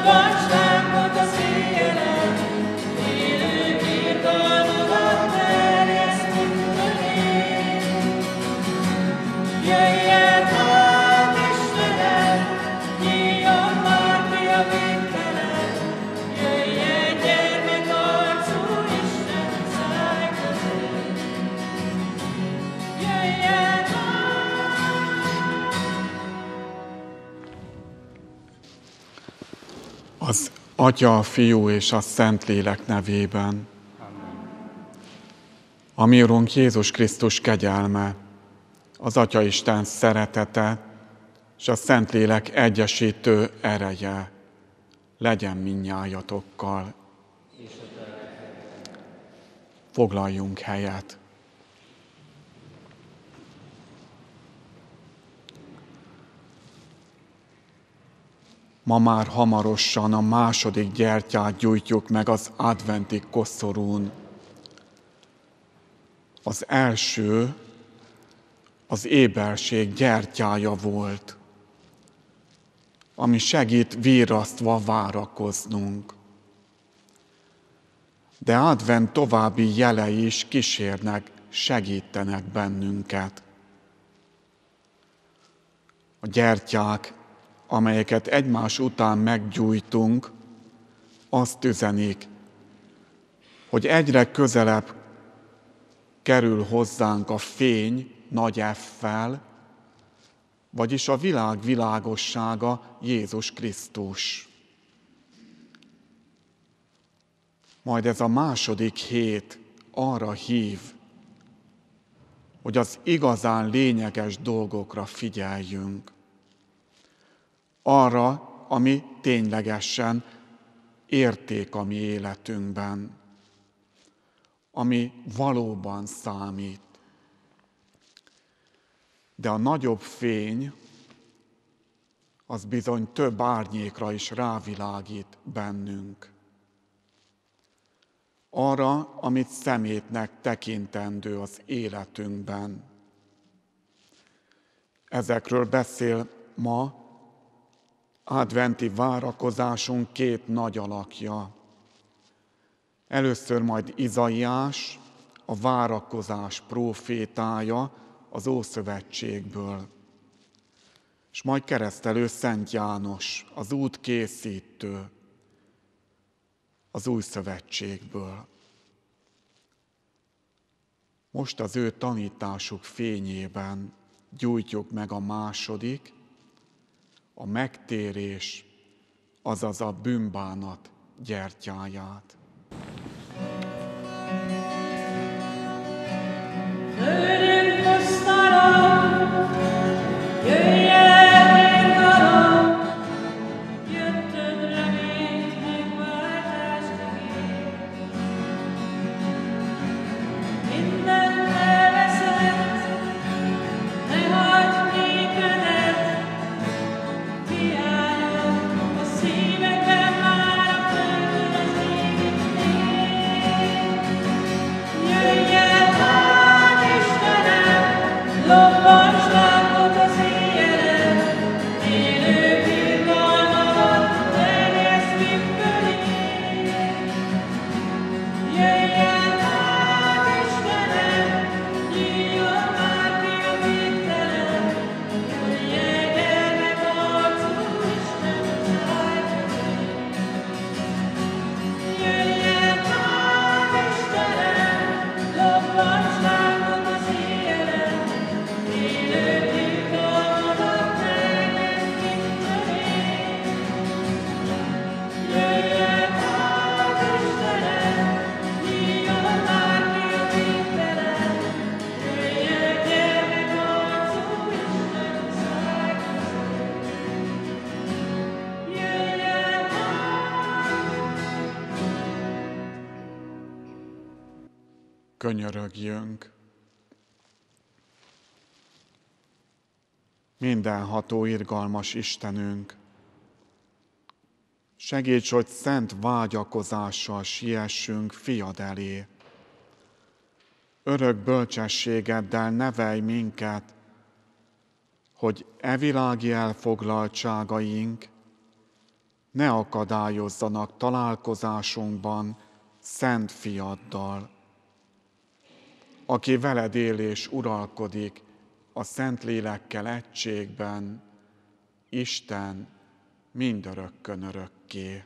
Az Atya, a Fiú és a Szentlélek nevében. A mi Urunk Jézus Krisztus kegyelme, az Atyaisten szeretete és a Szentlélek egyesítő ereje legyen mindnyájatokkal. Foglaljunk helyet. Ma már hamarosan a második gyertyát gyújtjuk meg az adventi koszorún. Az első az éberség gyertyája volt, ami segít virrasztva várakoznunk. De advent további jelei is kísérnek, segítenek bennünket. A gyertyák, amelyeket egymás után meggyújtunk, azt üzenik, hogy egyre közelebb kerül hozzánk a fény nagy F-fel, vagyis a világ világossága, Jézus Krisztus. Majd ez a második hét arra hív, hogy az igazán lényeges dolgokra figyeljünk. Arra, ami ténylegesen érték a mi életünkben, ami valóban számít. De a nagyobb fény, az bizony több árnyékra is rávilágít bennünk. Arra, amit szemétnek tekintendő az életünkben. Ezekről beszél ma adventi várakozásunk két nagy alakja. Először majd Izaiás, a várakozás prófétája az Ószövetségből. És majd keresztelő Szent János, az útkészítő, az Új Szövetségből. Most az ő tanításuk fényében gyújtjuk meg a második, a megtérés, azaz a bűnbánat gyertyáját. Lőjünk pusztára, jöjj el, én dalom, jöttöd reményt, megváltást ígér. Mindent elveszett, ne hagyd nékedet, hiányod a szíveden már a földön az égig tér. Jöjj el, lobbasd lángot az éjjelen, élő birgalmadat terjesztjük köré. Jöjj el, hát Istenem, nyíljon már ki a végtelen, jöjj el, gyermek arcú Isten száj közé. Jöjj el, hát Istenem, lobbasd lángot az éjjelen, Könyörögjünk. Mindenható, irgalmas Istenünk, segíts, hogy szent vágyakozással siessünk fiad elé. Örök bölcsességeddel nevelj minket, hogy e világi elfoglaltságaink ne akadályozzanak találkozásunkban Szent Fiaddal, aki veled él és uralkodik a Szentlélekkel egységben, Isten mindörökkön örökké.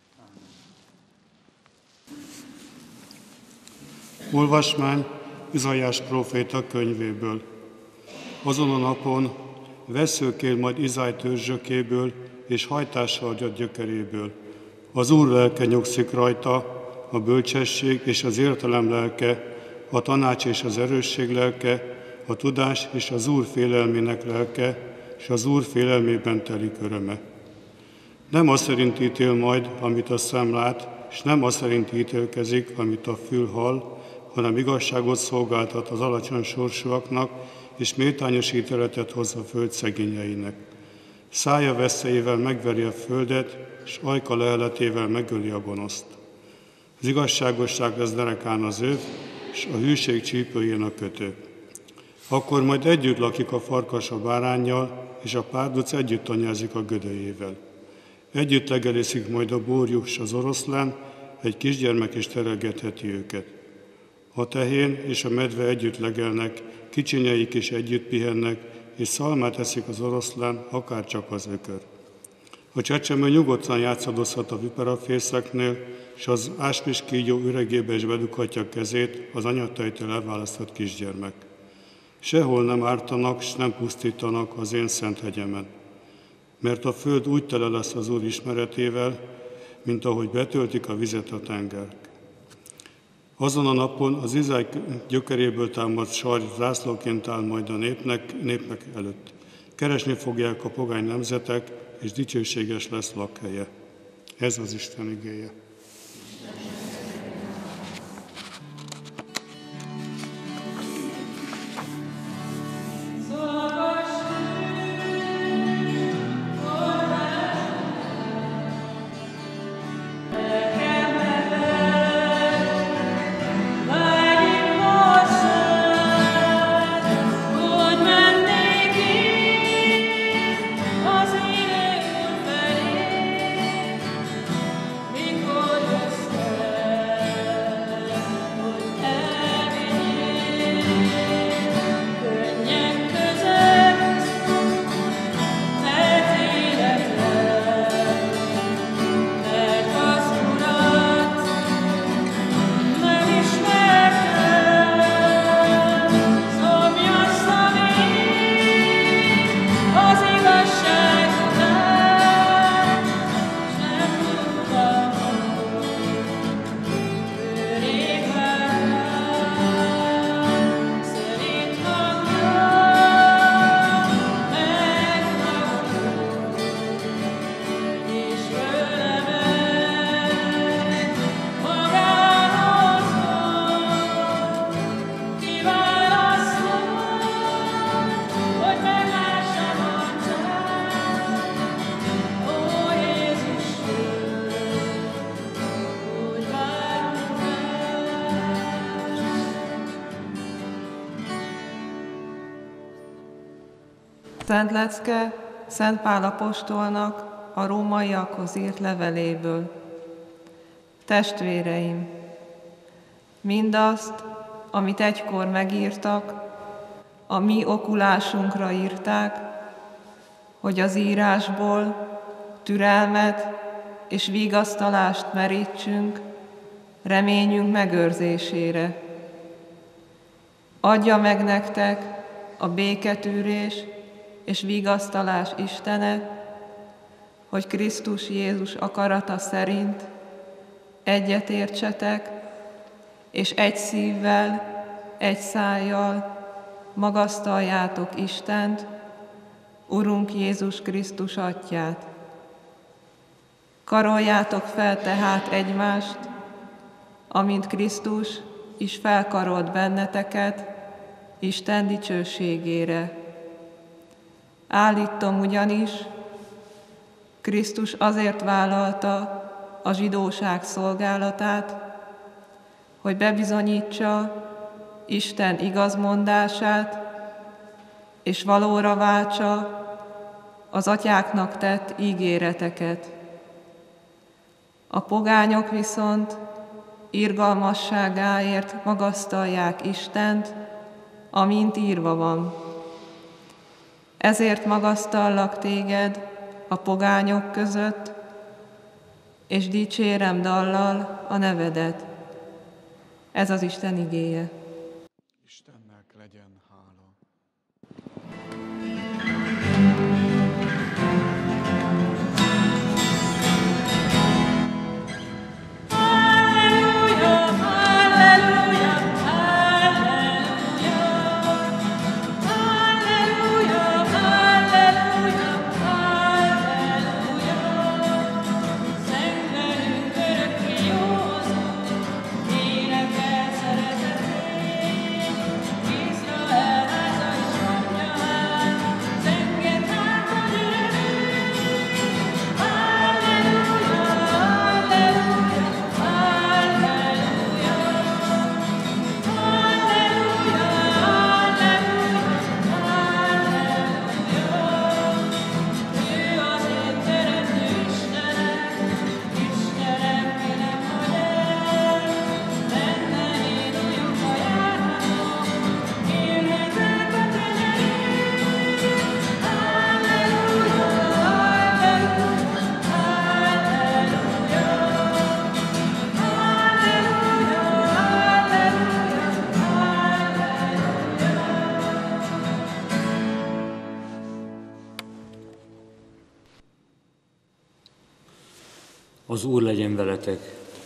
Olvasmány Izaiás próféta könyvéből. Azon a napon veszőkél majd Izáj törzsökéből, és hajtással adja gyökeréből. Az Úr lelke nyugszik rajta, a bölcsesség és az értelem lelke, a tanács és az erősség lelke, a tudás és az Úr félelmének lelke, és az Úr félelmében telik öröme. Nem az szerint ítél majd, amit a szem lát, és nem az szerint ítélkezik, amit a fül hall, hanem igazságot szolgáltat az alacsony sorsúaknak, és méltányos ítéletet hoz a föld szegényeinek. Szája veszélyével megveri a földet, és ajka leheletével megöli a gonoszt. Az igazságosság lesz derekán az öv, és a hűség csípőjén a kötő. Akkor majd együtt lakik a farkas a báránnyal, és a párduc együtt anyázik a gödöjével. Együtt legelészik majd a bórjuk és az oroszlán, egy kisgyermek is terelgetheti őket. A tehén és a medve együtt legelnek, kicsinyeik is együtt pihennek, és szalmát eszik az oroszlán, akárcsak az ökör. A csecsemő nyugodtan játszadozhat a viperafészeknél, és az áspis kígyó üregébe is bedughatja kezét az anyatejtől elválasztott kisgyermek. Sehol nem ártanak, s nem pusztítanak az én szent hegyemen. Mert a föld úgy tele lesz az Úr ismeretével, mint ahogy betöltik a vizet a tengerek. Azon a napon az Izáj gyökeréből támadt sarj zászlóként áll majd a népnek előtt. Keresni fogják a pogány nemzetek, és dicsőséges lesz lakhelye. Ez az Isten igéje. Szent lecke Szent Pál apostolnak a rómaiakhoz írt leveléből. Testvéreim, mindazt, amit egykor megírtak, a mi okulásunkra írták, hogy az írásból türelmet és vigasztalást merítsünk reményünk megőrzésére. Adja meg nektek a béketűrés és vigasztalás Istene, hogy Krisztus Jézus akarata szerint egyetértsetek, és egy szívvel, egy szájjal magasztaljátok Istent, Urunk Jézus Krisztus Atyját. Karoljátok fel tehát egymást, amint Krisztus is felkarolt benneteket Isten dicsőségére. Állítom ugyanis, Krisztus azért vállalta a zsidóság szolgálatát, hogy bebizonyítsa Isten igazmondását, és valóra váltsa az atyáknak tett ígéreteket. A pogányok viszont irgalmasságáért magasztalják Istent, amint írva van. Ezért magasztallak téged a pogányok között, és dicsérem dallal a nevedet. Ez az Isten igéje. Istennek legyen hála. Az Úr legyen veletek!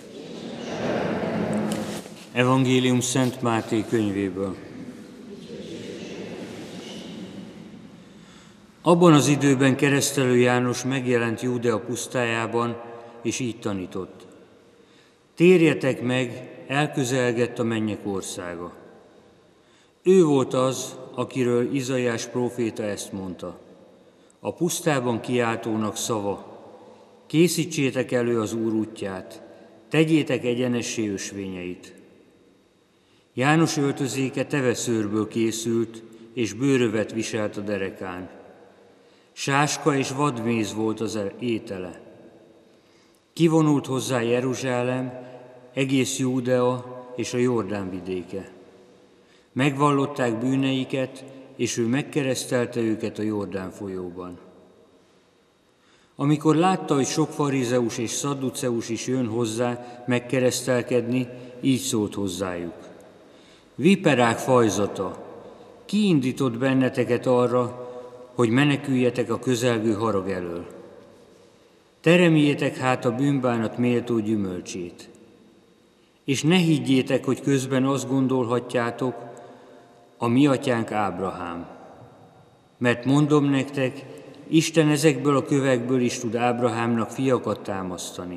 Evangélium Szent Máté könyvéből. Abban az időben Keresztelő János megjelent Júdea pusztájában, és így tanított. Térjetek meg, elközelgett a mennyek országa. Ő volt az, akiről Izaiás próféta ezt mondta. A pusztában kiáltónak szava: készítsétek elő az Úr útját, tegyétek egyenessé ösvényeit. János öltözéke teveszőrből készült, és bőrövet viselt a derekán. Sáska és vadméz volt az étele. Kivonult hozzá Jeruzsálem, egész Júdea és a Jordán vidéke. Megvallották bűneiket, és ő megkeresztelte őket a Jordán folyóban. Amikor látta, hogy sok farizeus és szadduceus is jön hozzá megkeresztelkedni, így szólt hozzájuk. Viperák fajzata, ki indított benneteket arra, hogy meneküljetek a közelgő harag elől? Teremjétek hát a bűnbánat méltó gyümölcsét. És ne higgyétek, hogy közben azt gondolhatjátok, a mi atyánk Ábrahám. Mert mondom nektek, Isten ezekből a kövekből is tud Ábrahámnak fiakat támasztani.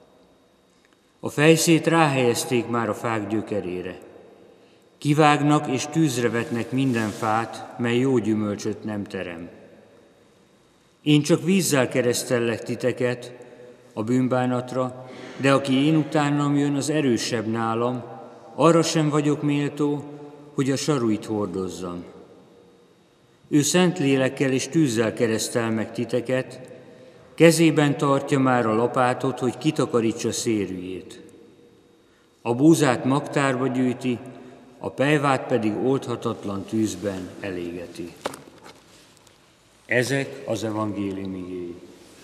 A fejszét ráhelyezték már a fák gyökerére. Kivágnak és tűzre vetnek minden fát, mely jó gyümölcsöt nem terem. Én csak vízzel keresztellek titeket a bűnbánatra, de aki én utánam jön, az erősebb nálam, arra sem vagyok méltó, hogy a saruit hordozzam. Ő szent lélekkel és tűzzel keresztel meg titeket, kezében tartja már a lapátot, hogy kitakarítsa szérűjét. A búzát magtárba gyűjti, a pelyvát pedig oldhatatlan tűzben elégeti. Ezek az evangélium igéi.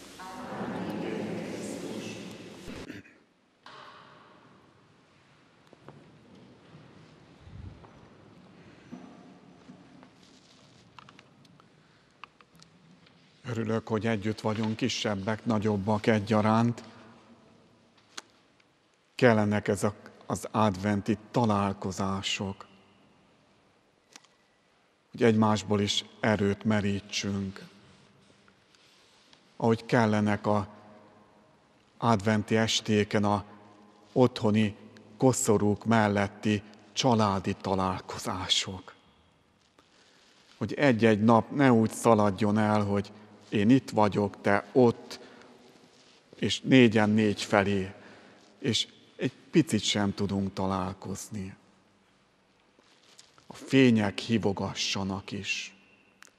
Örülök, hogy együtt vagyunk, kisebbek, nagyobbak egyaránt. Kellenek ezek az adventi találkozások, hogy egymásból is erőt merítsünk. Ahogy kellenek az adventi estéken a otthoni koszorúk melletti családi találkozások. Hogy egy-egy nap ne úgy szaladjon el, hogy én itt vagyok, te ott, és 4-4 felé, és egy picit sem tudunk találkozni. A fények hívogassanak is.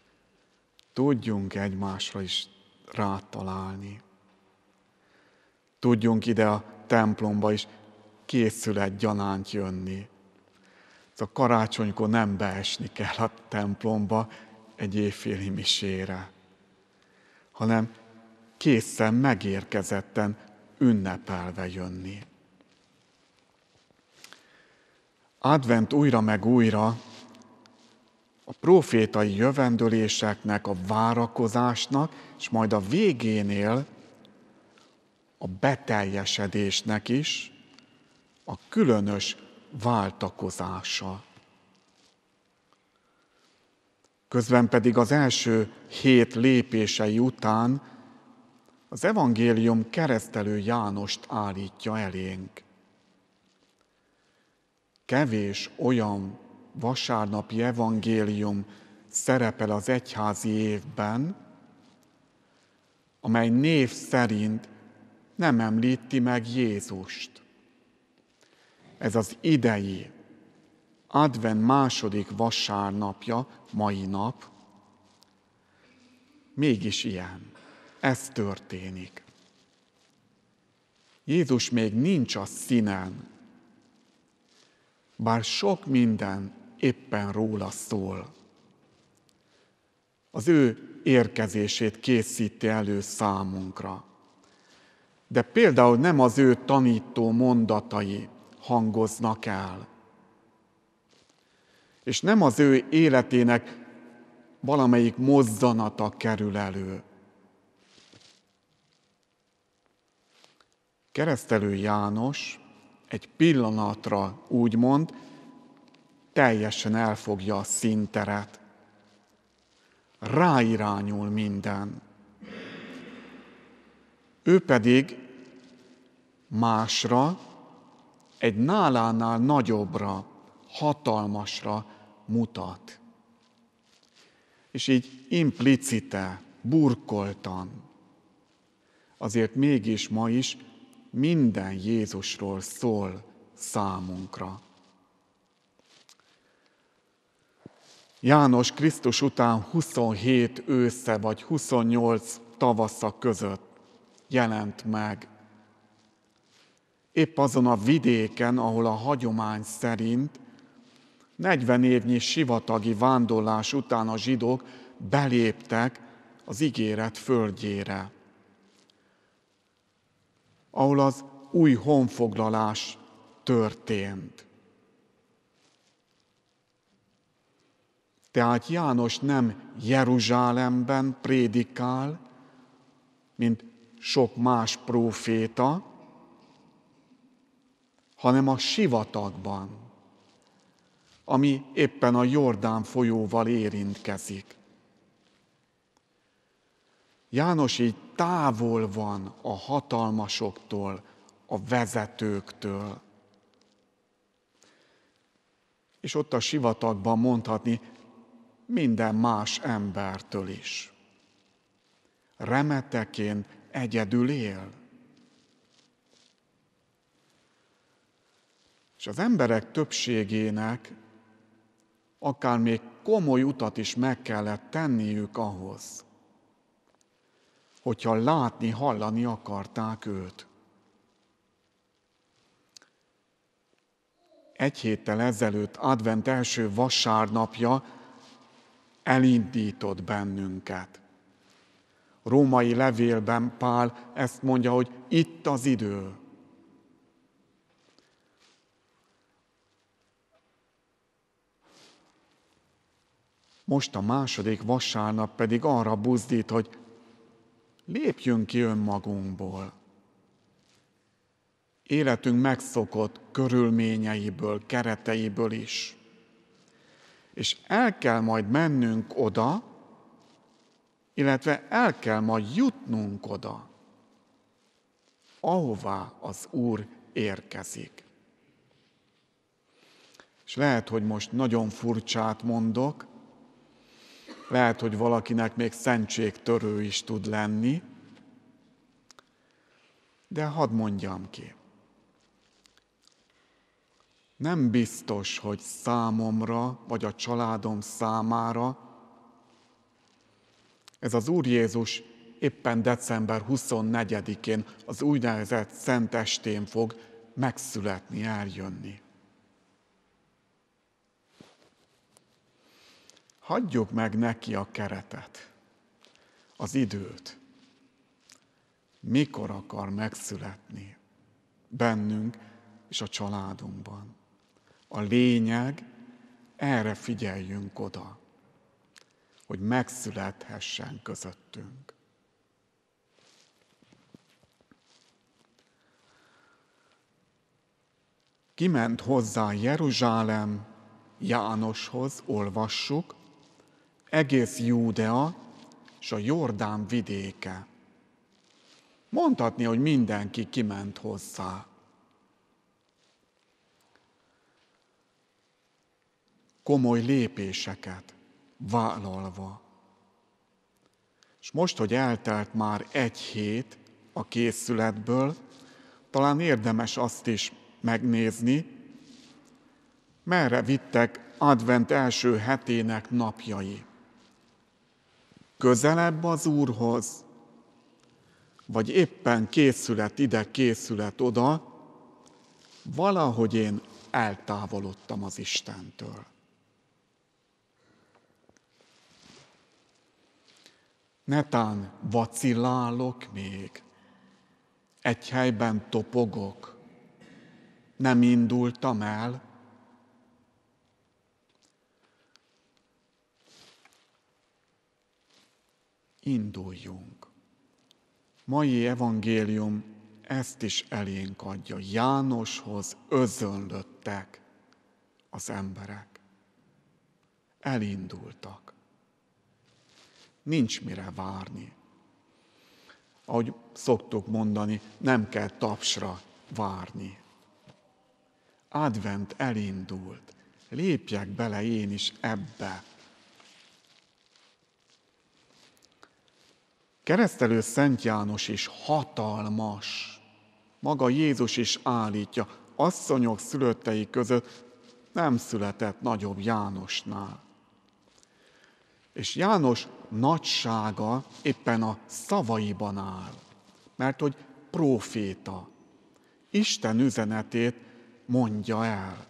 Tudjunk egymásra is rátalálni. tudjunk ide a templomba is készületgyanánt jönni. A karácsonykor nem beesni kell a templomba egy éjféli misére, hanem készen, megérkezetten, ünnepelve jönni. Advent újra meg újra a prófétai jövendöléseknek, a várakozásnak, és majd a végénél a beteljesedésnek is a különös váltakozása. Közben pedig az első 7 lépései után az evangélium keresztelő Jánost állítja elénk. Kevés olyan vasárnapi evangélium szerepel az egyházi évben, amely név szerint nem említi meg Jézust. Ez az idei advent második vasárnapja, mai nap, mégis ilyen. Ez történik. Jézus még nincs a színen, bár sok minden éppen róla szól. Az ő érkezését készíti elő számunkra. De például nem az ő tanító mondatai hangoznak el, és nem az ő életének valamelyik mozzanata kerül elő. Keresztelő János egy pillanatra úgymond teljesen elfogja a színteret. Ráirányul minden. Ő pedig másra, egy nálánál nagyobbra, hatalmasra mutat. És így implicite, burkoltan, azért mégis ma is minden Jézusról szól számunkra. János Krisztus után 27 ősze vagy 28 tavasza között jelent meg. Épp azon a vidéken, ahol a hagyomány szerint 40 évnyi sivatagi vándorlás után a zsidók beléptek az ígéret földjére, ahol az új honfoglalás történt. Tehát János nem Jeruzsálemben prédikál, mint sok más próféta, hanem a sivatagban, ami éppen a Jordán folyóval érintkezik. János így távol van a hatalmasoktól, a vezetőktől. És ott a sivatagban mondhatni minden más embertől is. Remeteként egyedül él. És az emberek többségének akár még komoly utat is meg kellett tenniük ahhoz, hogyha látni, hallani akarták őt. Egy héttel ezelőtt, advent első vasárnapja elindított bennünket. Római levélben Pál ezt mondja, hogy itt az idő. Most a második vasárnap pedig arra buzdít, hogy lépjünk ki önmagunkból. Életünk megszokott körülményeiből, kereteiből is. És el kell majd mennünk oda, illetve el kell majd jutnunk oda, ahová az Úr érkezik. És lehet, hogy most nagyon furcsát mondok, lehet, hogy valakinek még szentségtörő is tud lenni, de hadd mondjam ki. Nem biztos, hogy számomra, vagy a családom számára ez az Úr Jézus éppen december 24-én, az úgynevezett Szentestén fog megszületni, eljönni. Hagyjuk meg neki a keretet, az időt. Mikor akar megszületni bennünk és a családunkban. A lényeg, erre figyeljünk oda, hogy megszülethessen közöttünk. Kiment hozzá Jeruzsálem Jánoshoz, olvassuk, egész Júdea és a Jordán vidéke. Mondhatni, hogy mindenki kiment hozzá. Komoly lépéseket vállalva. És most, hogy eltelt már 1 hét a készületből, talán érdemes azt is megnézni, merre vittek advent első hetének napjai. Közelebb az Úrhoz, vagy éppen készület ide, készület oda, valahogy én eltávolodtam az Istentől. Netán vacillálok még, egy helyben topogok, nem indultam el. Induljunk. Mai evangélium ezt is elénk adja. Jánoshoz özönlöttek az emberek. Elindultak. Nincs mire várni. Ahogy szoktuk mondani, nem kell tapsra várni. Advent elindult. Lépjek bele én is ebbe. Keresztelő Szent János is hatalmas. Maga Jézus is állítja, asszonyok szülöttei között nem született nagyobb Jánosnál. És János nagysága éppen a szavaiban áll, mert hogy próféta. Isten üzenetét mondja el.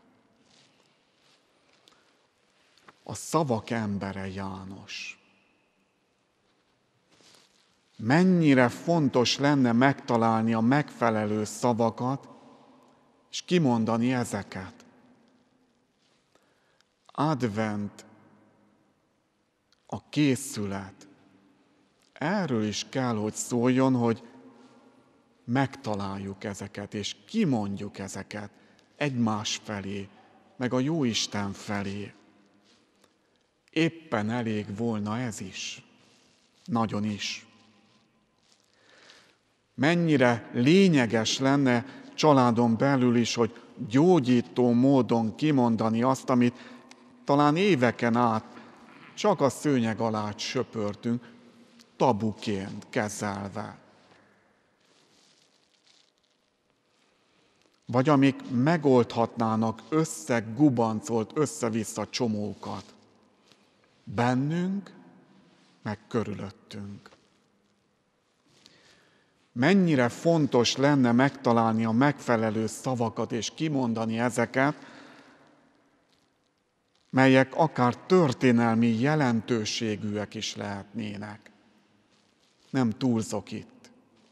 A szavak embere János. Mennyire fontos lenne megtalálni a megfelelő szavakat, és kimondani ezeket. Advent, a készület. Erről is kell, hogy szóljon, hogy megtaláljuk ezeket, és kimondjuk ezeket egymás felé, meg a Jóisten felé. Éppen elég volna ez is. Nagyon is. Mennyire lényeges lenne családon belül is, hogy gyógyító módon kimondani azt, amit talán éveken át csak a szőnyeg alá söpörtünk, tabuként kezelve. Vagy amik megoldhatnának összegubancolt, össze-vissza csomókat. Bennünk, meg körülöttünk. Mennyire fontos lenne megtalálni a megfelelő szavakat és kimondani ezeket, melyek akár történelmi jelentőségűek is lehetnének. Nem túlzok itt.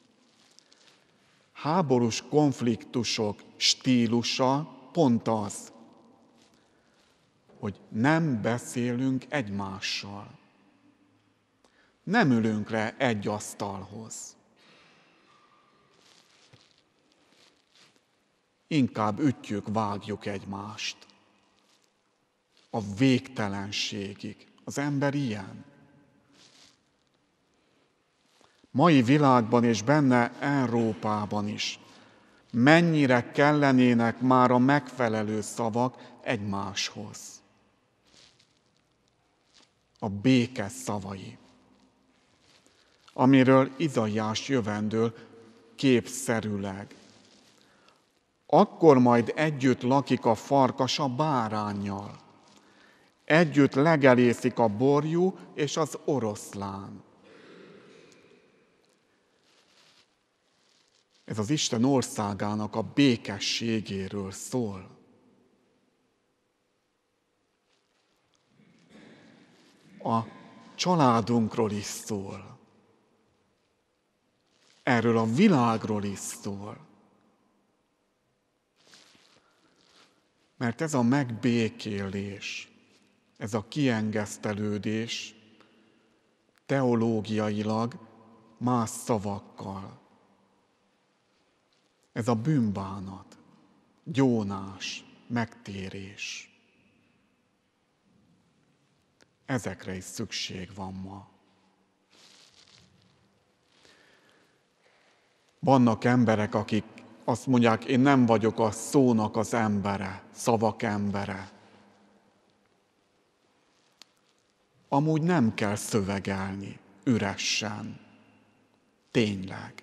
Háborús konfliktusok stílusa pont az, hogy nem beszélünk egymással. Nem ülünk le egy asztalhoz. Inkább ütjük, vágjuk egymást. A végtelenségig. Az ember ilyen. Mai világban és benne Európában is mennyire kellenének már a megfelelő szavak egymáshoz. A béke szavai, amiről Izaiás jövendől képszerűleg. Akkor majd együtt lakik a farkas a báránnyal. Együtt legelészik a borjú és az oroszlán. Ez az Isten országának a békességéről szól. A családunkról is szól. Erről a világról is szól. Mert ez a megbékélés, ez a kiengesztelődés teológiailag más szavakkal. Ez a bűnbánat, gyónás, megtérés. Ezekre is szükség van ma. Vannak emberek, akik azt mondják, én nem vagyok a szónak az embere, szavak embere. Amúgy nem kell szövegelni üresen. Tényleg.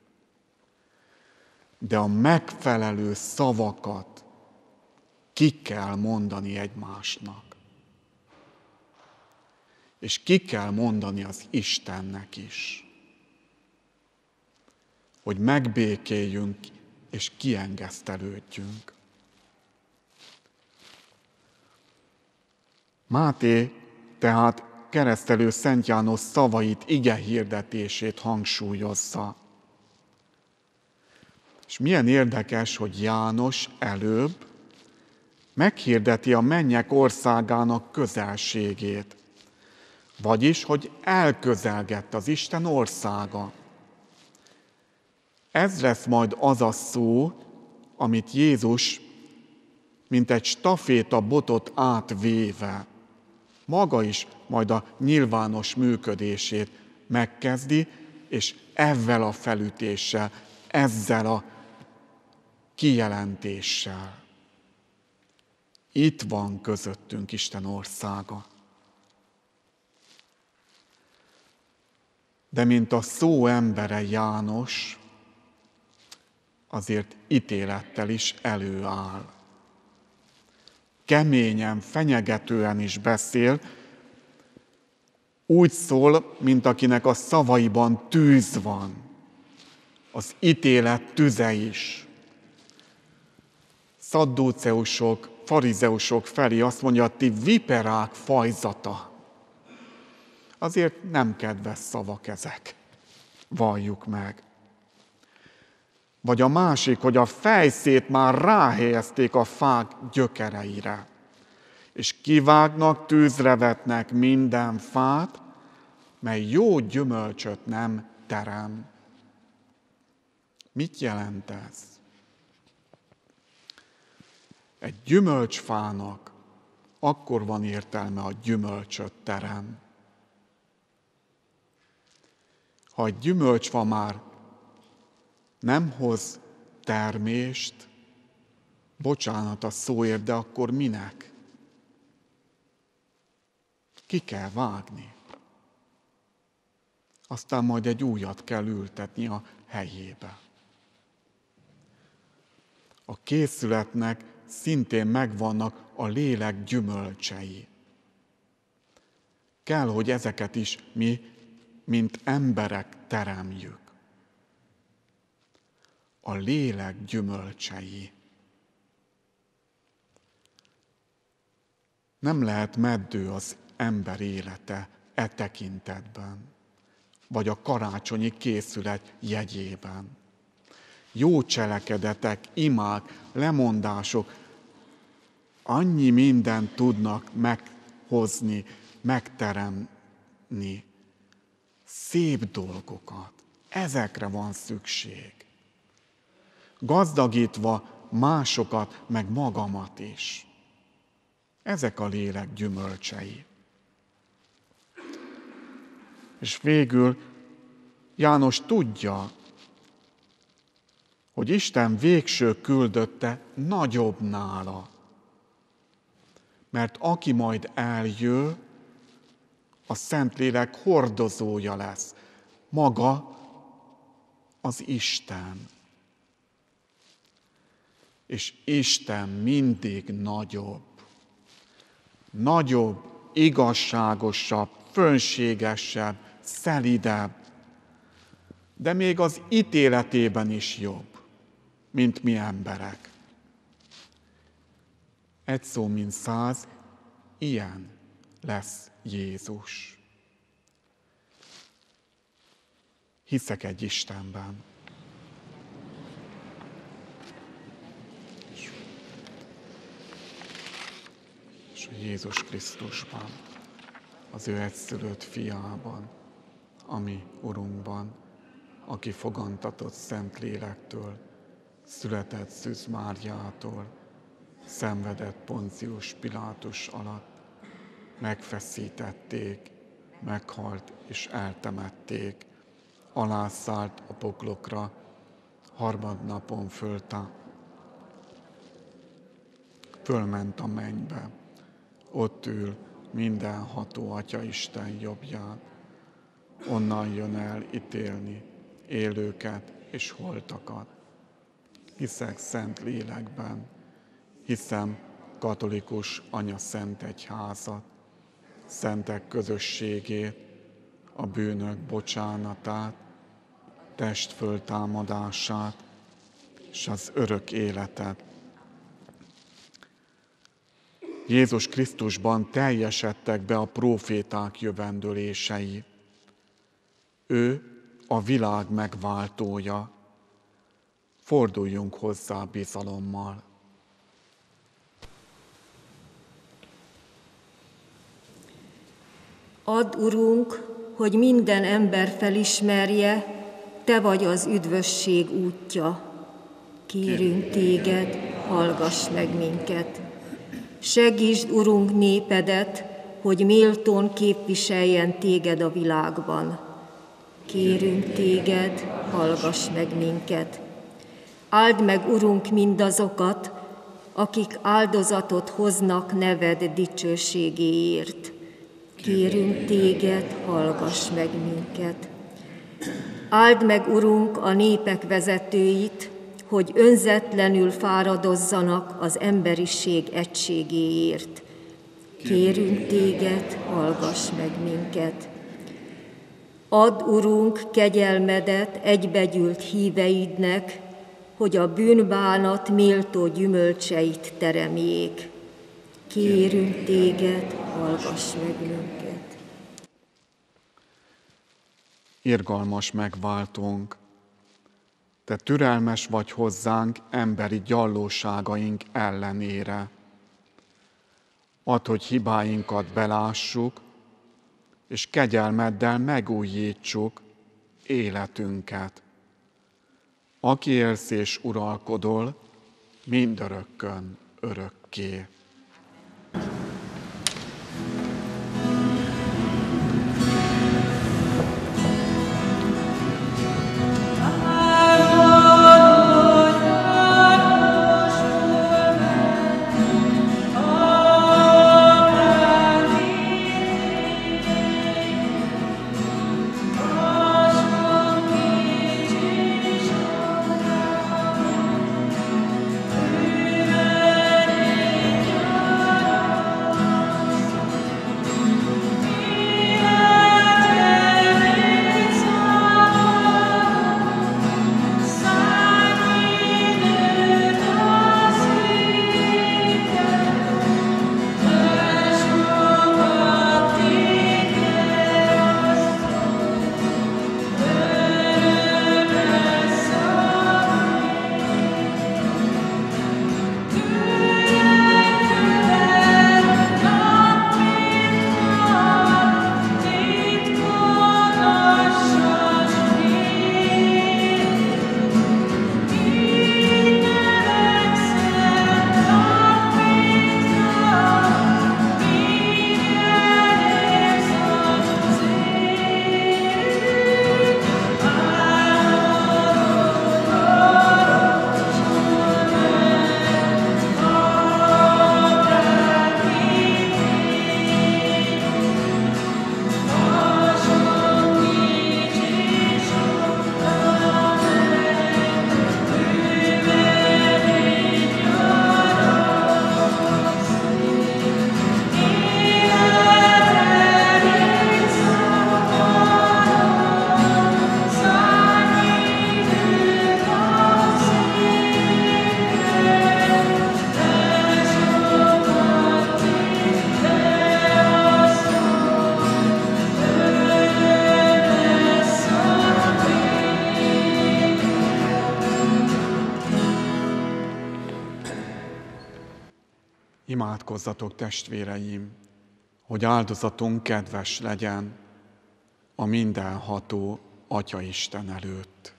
De a megfelelő szavakat ki kell mondani egymásnak. És ki kell mondani az Istennek is. Hogy megbékéljünk és kiengesztelődjünk. Máté tehát keresztelő Szent János szavait, igehirdetését hangsúlyozza. És milyen érdekes, hogy János előbb meghirdeti a mennyek országának közelségét, vagyis, hogy elközelgett az Isten országa. Ez lesz majd az a szó, amit Jézus, mint egy staféta botot átvéve, maga is majd a nyilvános működését megkezdi, és ezzel a felütéssel, ezzel a kijelentéssel. Itt van közöttünk Isten országa. De mint a szó embere János, azért ítélettel is előáll. Keményen, fenyegetően is beszél, úgy szól, mint akinek a szavaiban tűz van. Az ítélet tüze is. Szaddúceusok, farizeusok felé azt mondja, ti viperák fajzata. Azért nem kedves szavak ezek. Valljuk meg. Vagy a másik, hogy a fejszét már ráhelyezték a fák gyökereire, és kivágnak, tűzre vetnek minden fát, mely jó gyümölcsöt nem terem. Mit jelent ez? Egy gyümölcsfának akkor van értelme, a gyümölcsöt terem. Ha egy gyümölcsfa már nem hoz termést, bocsánat a szóért, de akkor minek? Ki kell vágni. Aztán majd egy újat kell ültetni a helyébe. A készületnek szintén megvannak a lélek gyümölcsei. Kell, hogy ezeket is mi, mint emberek teremjük. A lélek gyümölcsei. Nem lehet meddő az ember élete e tekintetben, vagy a karácsonyi készület jegyében. Jó cselekedetek, imák, lemondások, annyi mindent tudnak meghozni, megteremni. Szép dolgokat. Ezekre van szükség. Gazdagítva másokat, meg magamat is. Ezek a lélek gyümölcsei. És végül János tudja, hogy Isten végső küldötte nagyobb nála. Mert aki majd eljön, a Szentlélek hordozója lesz. Maga az Isten. És Isten mindig nagyobb. Nagyobb, igazságosabb, fönségesebb, szelidebb, de még az ítéletében is jobb, mint mi emberek. Egy szó, mint 100, ilyen lesz Jézus. Hiszek egy Istenben. És Jézus Krisztusban, az ő egyszülött fiában, ami Urunkban, aki fogantatott Szentlélektől, született Szűz Máriától, szenvedett Poncius Pilátus alatt, megfeszítették, meghalt és eltemették, alászállt a poklokra, harmadnapon fölment a mennybe, ott ül mindenható Atyaisten jobbján, onnan jön el ítélni élőket és holtakat. Hiszek szent lélekben, hiszem katolikus anya szent egyházat, szentek közösségét, a bűnök bocsánatát, test föltámadását és az örök életet. Jézus Krisztusban teljesedtek be a próféták jövendőlései. Ő a világ megváltója. Forduljunk hozzá bizalommal. Add, Urunk, hogy minden ember felismerje, Te vagy az üdvösség útja. Kérünk Téged, hallgass meg minket. Segítsd, Urunk, népedet, hogy méltón képviseljen Téged a világban. Kérünk Téged, hallgass meg minket. Áld meg, Urunk, mindazokat, akik áldozatot hoznak neved dicsőségéért. Kérünk Téged, hallgass meg minket. Áld meg, Urunk, a népek vezetőit, hogy önzetlenül fáradozzanak az emberiség egységéért. Kérünk Téged, hallgass meg minket. Add, Urunk, kegyelmedet egybegyűlt híveidnek, hogy a bűnbánat méltó gyümölcseit teremjék. Kérünk Téged, hallgass meg minket. Irgalmas megváltónk, Te türelmes vagy hozzánk emberi gyallóságaink ellenére. Add, hogy hibáinkat belássuk, és kegyelmeddel megújítsuk életünket. Aki élsz és uralkodol, mindörökkön örökké. Amen. Imádkozzatok, testvéreim, hogy áldozatunk kedves legyen a mindenható Atyaisten előtt.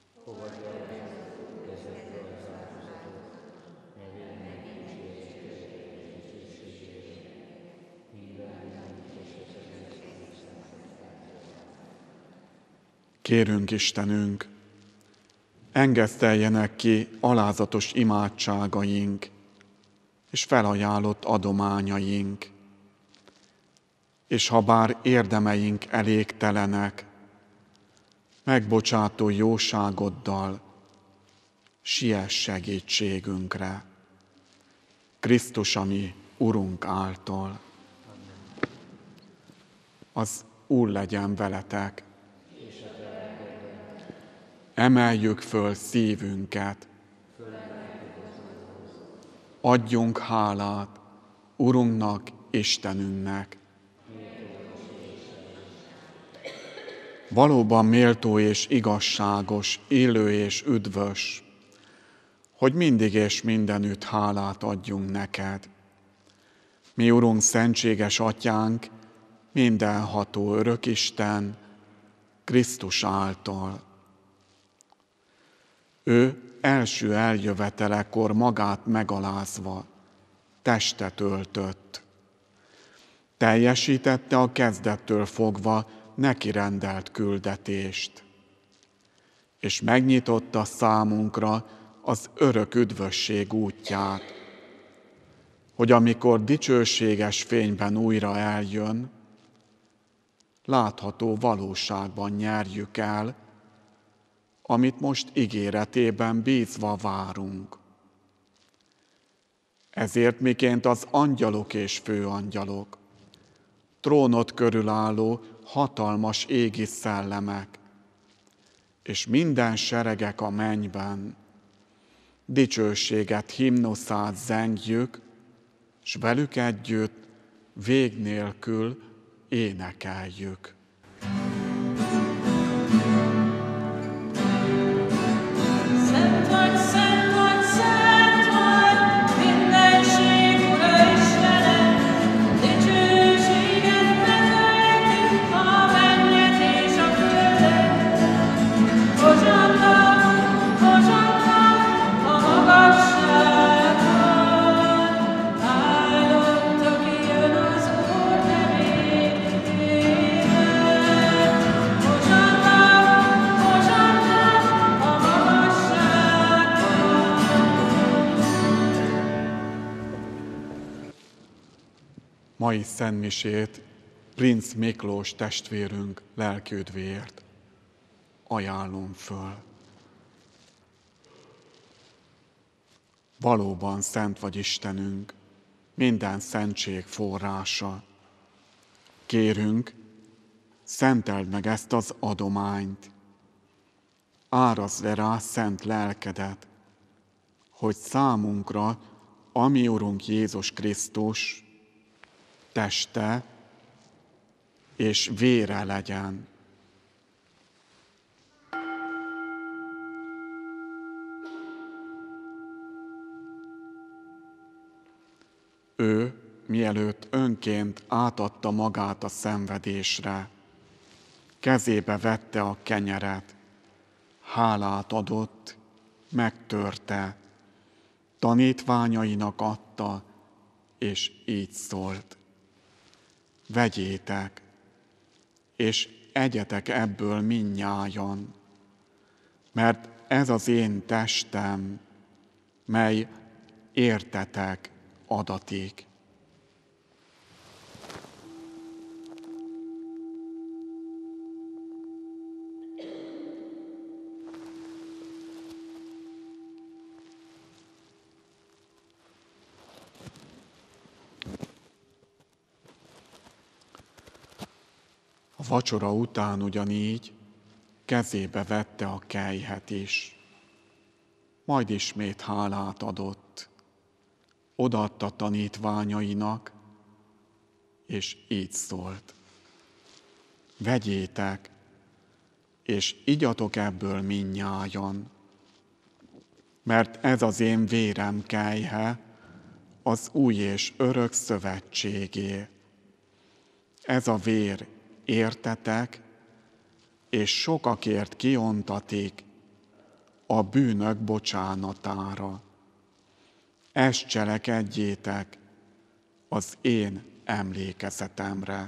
Kérünk, Istenünk, engeszteljenek ki alázatos imádságaink és felajánlott adományaink, és ha bár érdemeink elégtelenek, megbocsátó jóságoddal siess segítségünkre. Krisztus, a mi Urunk által. Az Úr legyen veletek. Emeljük föl szívünket. Adjunk hálát Urunknak, Istenünknek. Valóban méltó és igazságos, élő és üdvös, hogy mindig és mindenütt hálát adjunk neked. Mi, Urunk, szentséges Atyánk, mindenható Örökisten, Krisztus által. Ő első eljövetelekor magát megalázva testet öltött. Teljesítette a kezdettől fogva neki rendelt küldetést, és megnyitotta számunkra az örök üdvösség útját, hogy amikor dicsőséges fényben újra eljön, látható valóságban nyerjük el, amit most ígéretében bízva várunk. Ezért miként az angyalok és főangyalok, trónot körülálló hatalmas égi szellemek, és minden seregek a mennyben, dicsőséget, himnuszát zengjük, s velük együtt vég nélkül énekeljük. Szent vagy, szent vagy, szent vagy, mindenség Ura Istenem, dicsőséget megöltünk a mennyet és a földet. Hozsanna, hozsanna a magasságban, áldott, aki jön az Úr nevében. Hozsanna, hozsanna a magasságban. Mai szentmisét Princ Miklós testvérünk lelkiüdvéért ajánlom föl. Valóban szent vagy Istenünk, minden szentség forrása. Kérünk, szenteld meg ezt az adományt, árazd le rá szent lelkedet, hogy számunkra, a mi Urunk Jézus Krisztus teste és vére legyen. Ő, mielőtt önként átadta magát a szenvedésre, kezébe vette a kenyeret, hálát adott, megtörte, tanítványainak adta, és így szólt: vegyétek, és egyetek ebből mindnyájan, mert ez az én testem, mely értetek adatik. A vacsora után ugyanígy kezébe vette a kelyhet is, majd ismét hálát adott, odaadta tanítványainak, és így szólt: vegyétek, és igyatok ebből mindnyájan, mert ez az én vérem kelyhe, az új és örök szövetségé. Ez a vér értetek, és sokakért kiontatik a bűnök bocsánatára. Ezt cselekedjétek az én emlékezetemre.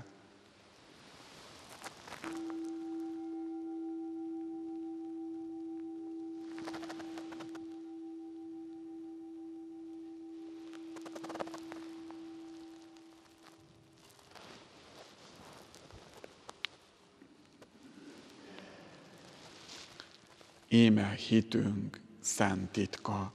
Íme hitünk szent titka.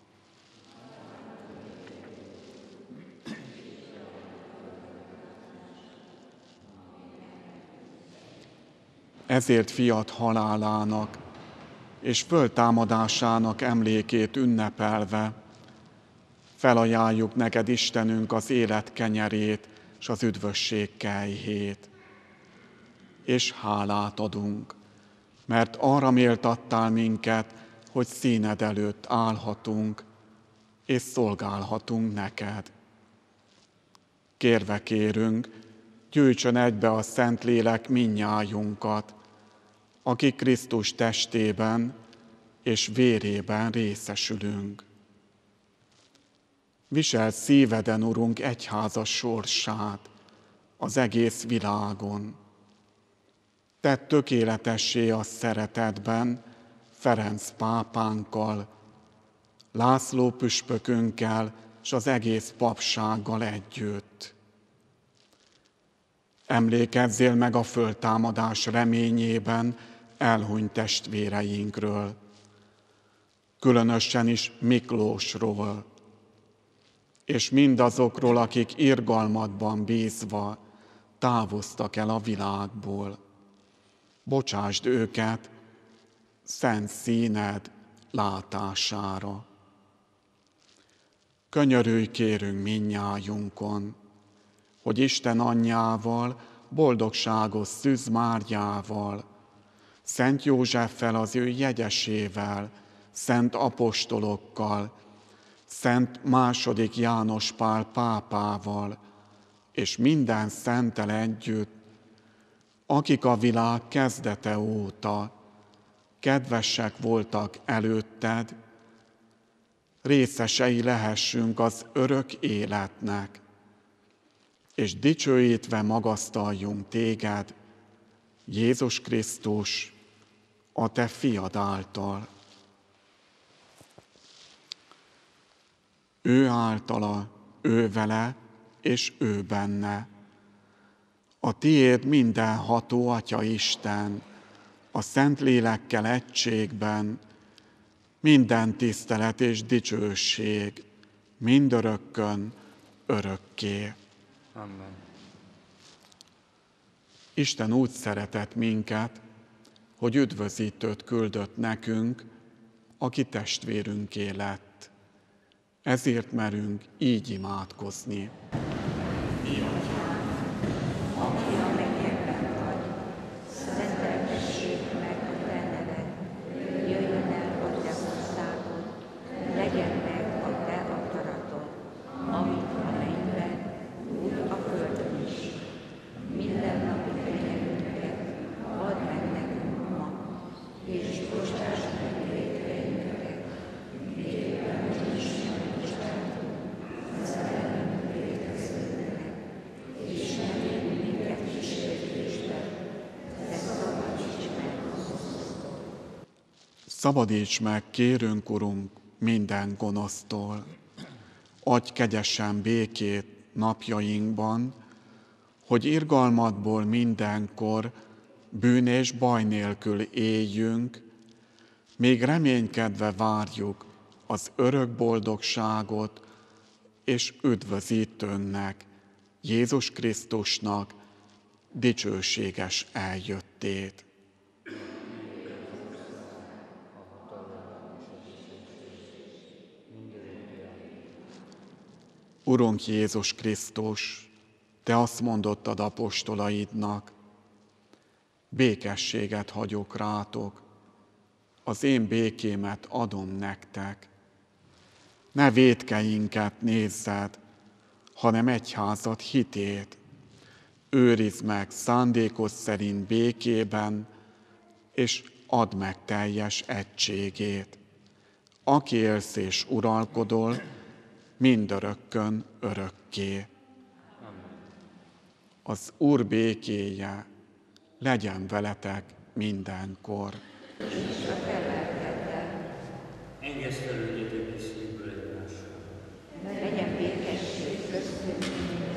Ezért fiat halálának és föltámadásának emlékét ünnepelve felajánljuk neked, Istenünk, az élet kenyerét és az üdvösség kejhét. És hálát adunk, mert arra méltattál minket, hogy színed előtt állhatunk, és szolgálhatunk neked. Kérve kérünk, gyűjtsön egybe a Szentlélek mindnyájunkat, akik Krisztus testében és vérében részesülünk. Viseld szíveden, Urunk, egyházas sorsát az egész világon. Tedd tökéletessé a szeretetben Ferenc pápánkkal, László püspökünkkel és az egész papsággal együtt. Emlékezzél meg a föltámadás reményében elhunyt testvéreinkről, különösen is Miklósról, és mindazokról, akik irgalmadban bízva távoztak el a világból. Bocsásd őket szent színed látására. Könyörülj, kérünk mindnyájunkon, hogy Isten anyjával, boldogságos Szűz Máriával, Szent Józseffel, az ő jegyesével, szent apostolokkal, Szent II. János Pál pápával, és minden szenttel együtt, akik a világ kezdete óta kedvesek voltak előtted, részesei lehessünk az örök életnek, és dicsőítve magasztaljunk téged, Jézus Krisztus, a te fiad által. Ő általa, ő vele, és ő benne. A tiéd mindenható Atya Isten, a Szentlélekkel egységben, minden tisztelet és dicsőség, mindörökkön, örökké. Amen. Isten úgy szeretett minket, hogy üdvözítőt küldött nekünk, aki testvérünké lett. Ezért merünk így imádkozni. Szabadíts meg, kérünk, Urunk, minden gonosztól. Adj kegyesen békét napjainkban, hogy irgalmadból mindenkor bűn és baj nélkül éljünk, még reménykedve várjuk az örök boldogságot és üdvözítőnknek, Jézus Krisztusnak dicsőséges eljöttét. Urunk Jézus Krisztus, te azt mondottad apostolaidnak, békességet hagyok rátok, az én békémet adom nektek. Ne vétkeinket nézzed, hanem egyházad hitét. Őrizd meg szándékod szerint békében, és add meg teljes egységét. Aki élsz és uralkodol, mindörökkön örökké. Az Úr békéje legyen veletek mindenkor. Engesztelődjetek és szívből egymással. Legyen békesség köztünk.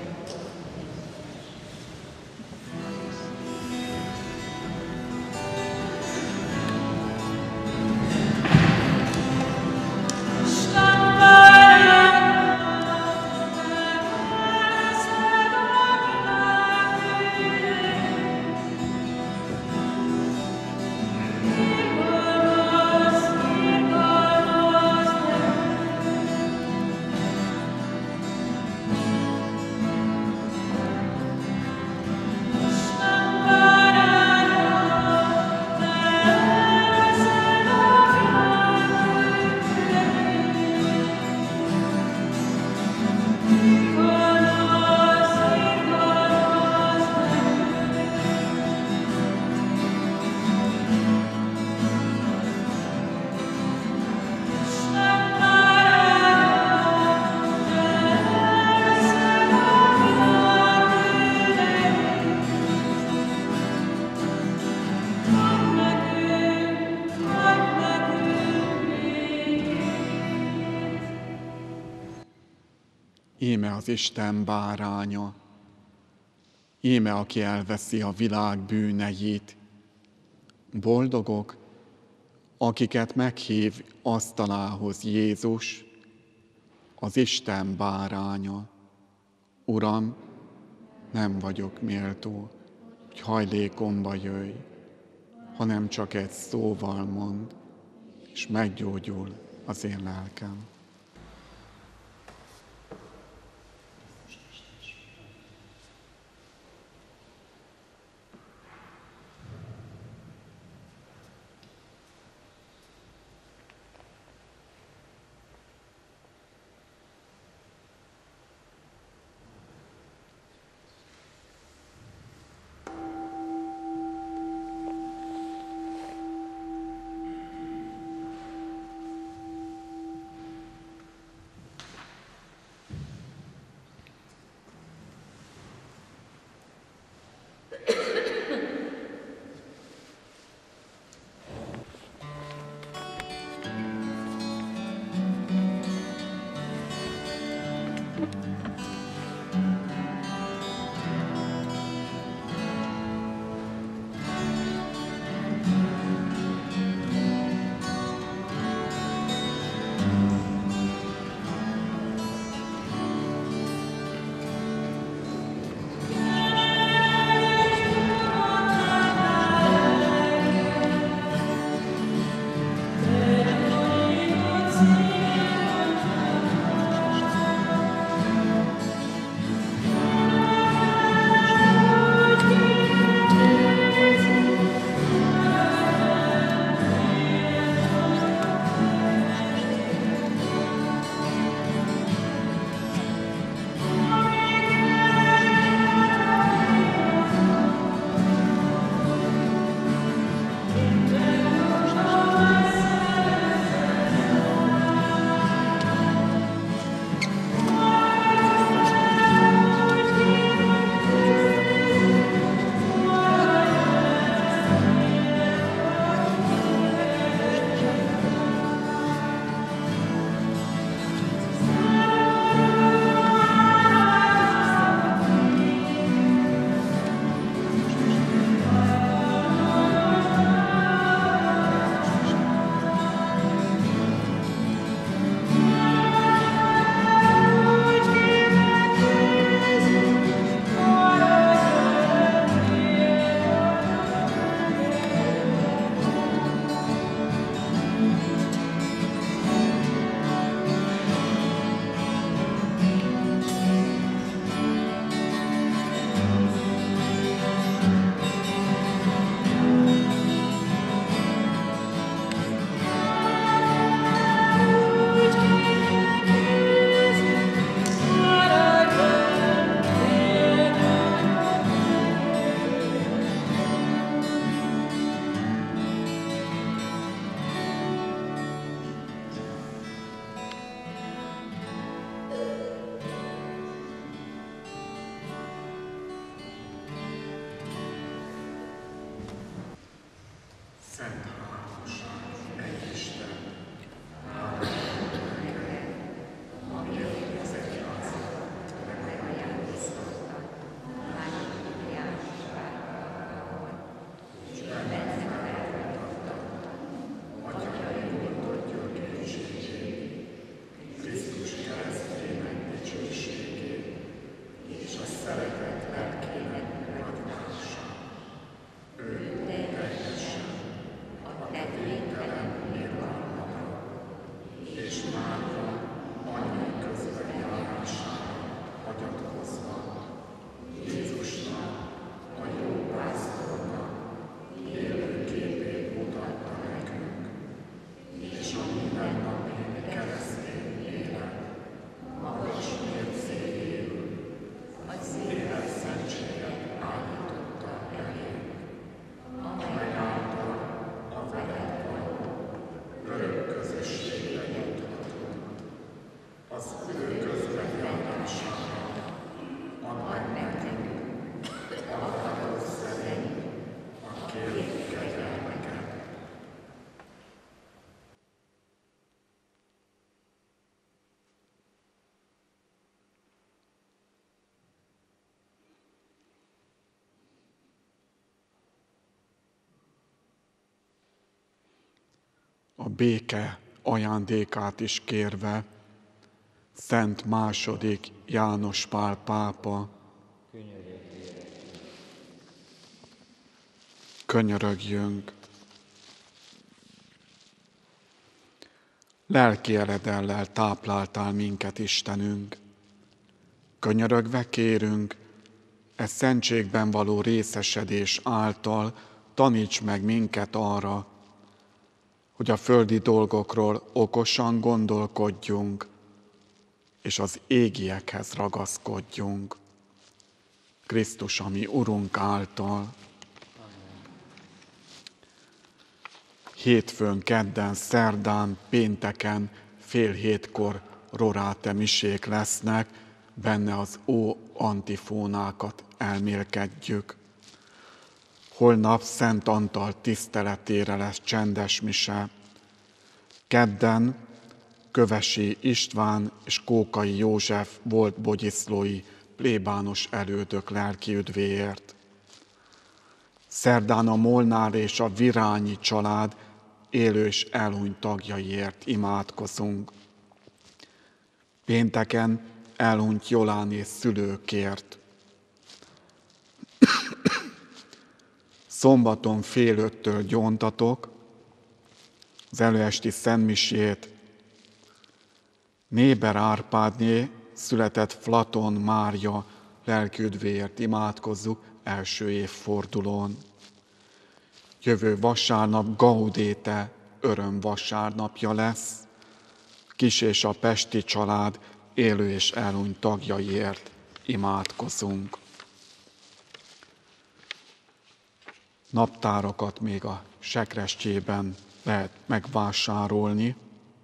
Íme az Isten báránya, íme aki elveszi a világ bűneit. Boldogok, akiket meghív asztalához Jézus, az Isten báránya. Uram, nem vagyok méltó, hogy hajlékomba jöjj, hanem csak egy szóval mond, és meggyógyul az én lelkem. A béke ajándékát is kérve, Szent II. János Pál pápa, könyörögjünk. Lelki eledellel tápláltál minket, Istenünk. Könyörögve kérünk, e szentségben való részesedés által taníts meg minket arra, hogy a földi dolgokról okosan gondolkodjunk, és az égiekhez ragaszkodjunk. Krisztus, a mi Urunk által. Hétfőn, kedden, szerdán, pénteken, 6:30 roráte misék lesznek, benne az ó antifónákat elmélkedjük. Holnap Szent Antal tiszteletére lesz csendes mise. Kedden Kövesi István és Kókai József volt bogyiszlói plébános elődök lelki üdvéért. Szerdán a Molnár és a Virányi család élő és elhunyt tagjaiért imádkozunk. Pénteken elhunyt Joláné szülőkért. Szombaton 4:30 gyóntatok az előesti szentmisét. Néber Árpádné született Flaton Mária lelkiüdvéért imádkozzuk első évfordulón. Jövő vasárnap Gaudéte örömvasárnapja lesz. Kis és a pesti család élő és elhunyt tagjaiért imádkozunk. Naptárakat még a sekrestjében lehet megvásárolni.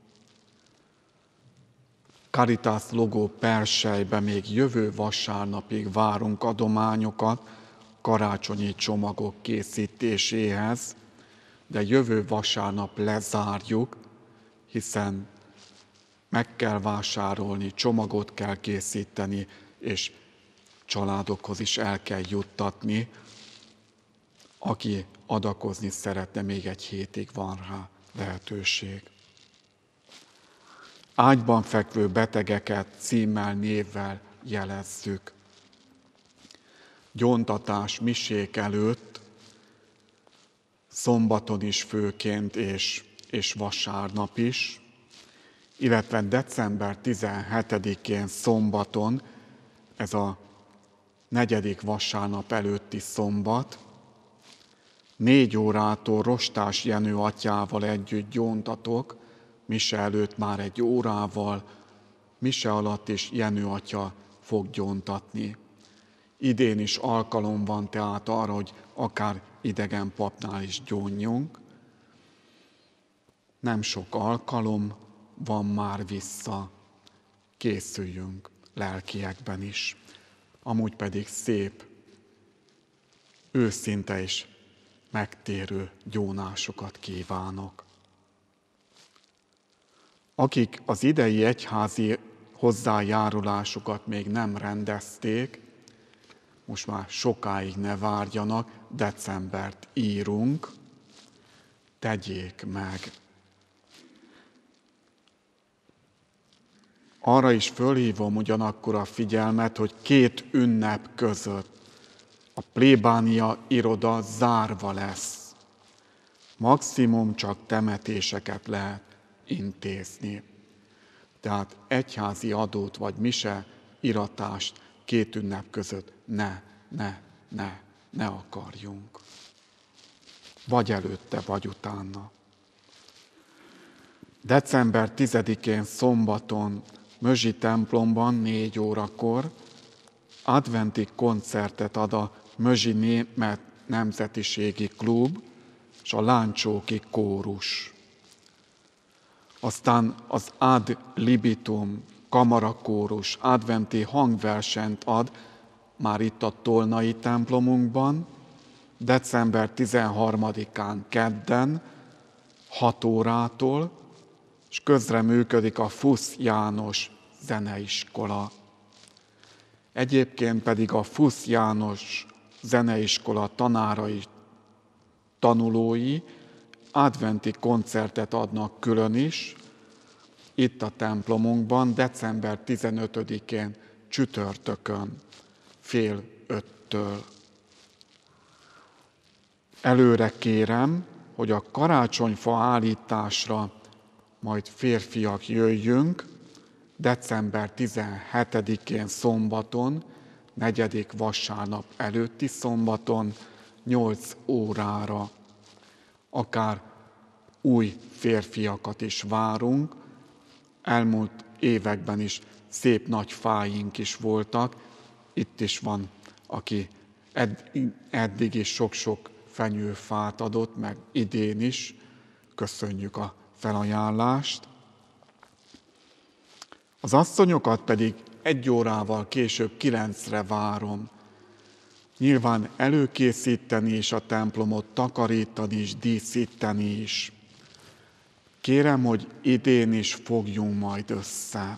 Caritas logó perselybe még jövő vasárnapig várunk adományokat karácsonyi csomagok készítéséhez, de jövő vasárnap lezárjuk, hiszen meg kell vásárolni, csomagot kell készíteni, és családokhoz is el kell juttatni. Aki adakozni szeretne, még egy hétig van rá lehetőség. Ágyban fekvő betegeket címmel, névvel jelezzük. Gyóntatás misék előtt, szombaton is főként és vasárnap is, illetve december 17-én szombaton, ez a 4. vasárnap előtti szombat, 4 órától Rostás Jenő atyával együtt gyóntatok, mise előtt már 1 órával, mise alatt is Jenő atya fog gyóntatni. Idén is alkalom van tehát arra, hogy akár idegen papnál is gyónjunk. Nem sok alkalom van már vissza, készüljünk lelkiekben is. Amúgy pedig szép, őszinte és megtérő gyónásokat kívánok. Akik az idei egyházi hozzájárulásukat még nem rendezték, most már sokáig ne várjanak, decembert írunk, tegyék meg. Arra is fölhívom ugyanakkor a figyelmet, hogy 2 ünnep között a plébánia iroda zárva lesz. Maximum csak temetéseket lehet intézni. Tehát egyházi adót vagy mise iratást 2 ünnep között ne akarjunk. Vagy előtte, vagy utána. December 10-én szombaton Mözsi templomban 4 órakor adventi koncertet ad a Mözsi Német Nemzetiségi Klub és a Láncsóki Kórus. Aztán az Ad Libitum kamarakórus adventi hangversenyt ad már itt a Tolnai templomunkban, december 13-án kedden 6 órától, és közreműködik a Fusz János zeneiskola. Egyébként pedig a Fusz János zeneiskola tanárai, tanulói adventi koncertet adnak külön is, itt a templomunkban, december 15-én csütörtökön, 4:30-től. Előre kérem, hogy a karácsonyfa állításra majd férfiak jöjjünk, december 17-én szombaton, 4. vasárnap előtti szombaton, 8 órára. Akár új férfiakat is várunk, elmúlt években is szép nagy fáink is voltak, itt is van, aki eddig is sok-sok fenyőfát adott, meg idén is, köszönjük a felajánlást. Az asszonyokat pedig 1 órával később 9-re várom. Nyilván előkészíteni is a templomot, takarítani is, díszíteni is. Kérem, hogy idén is fogjunk majd össze.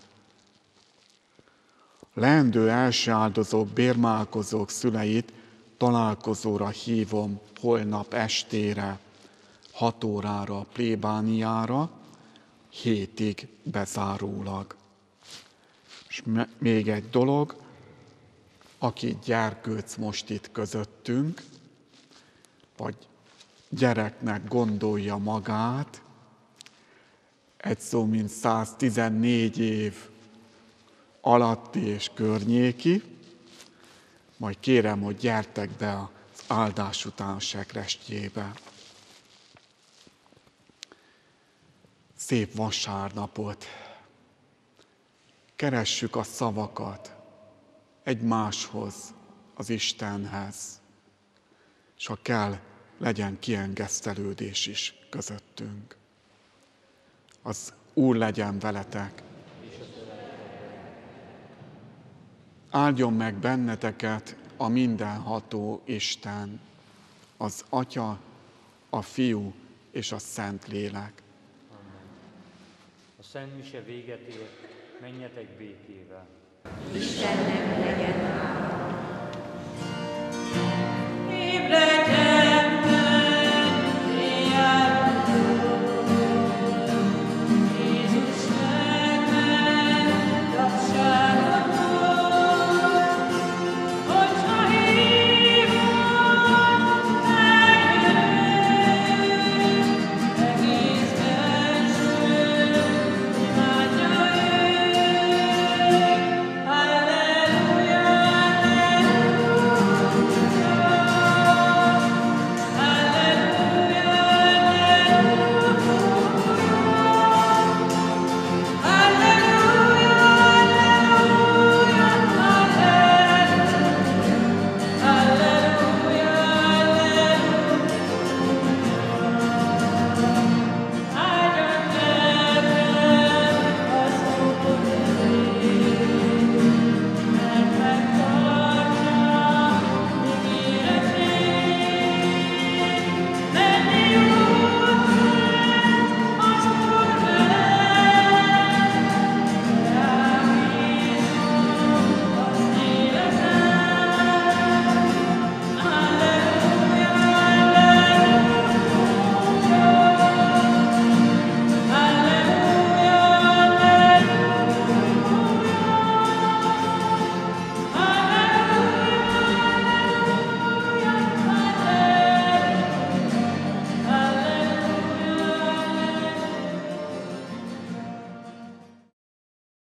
Leendő első áldozók, bérmálkozók szüleit találkozóra hívom holnap estére, 6 órára a plébániára, 7-ig bezárólag. És még egy dolog, aki gyerkőc most itt közöttünk, vagy gyereknek gondolja magát, egy szó mint 114 év alatti és környéki, majd kérem, hogy gyertek be az áldás után sekrestjébe. Szép vasárnapot! Keressük a szavakat egymáshoz, az Istenhez, és ha kell, legyen kiengesztelődés is közöttünk. Az Úr legyen veletek! Áldjon meg benneteket a mindenható Isten, az Atya, a Fiú és a Szentlélek. A Szent Mise véget ért, menjetek békével. Istennek legyen hála.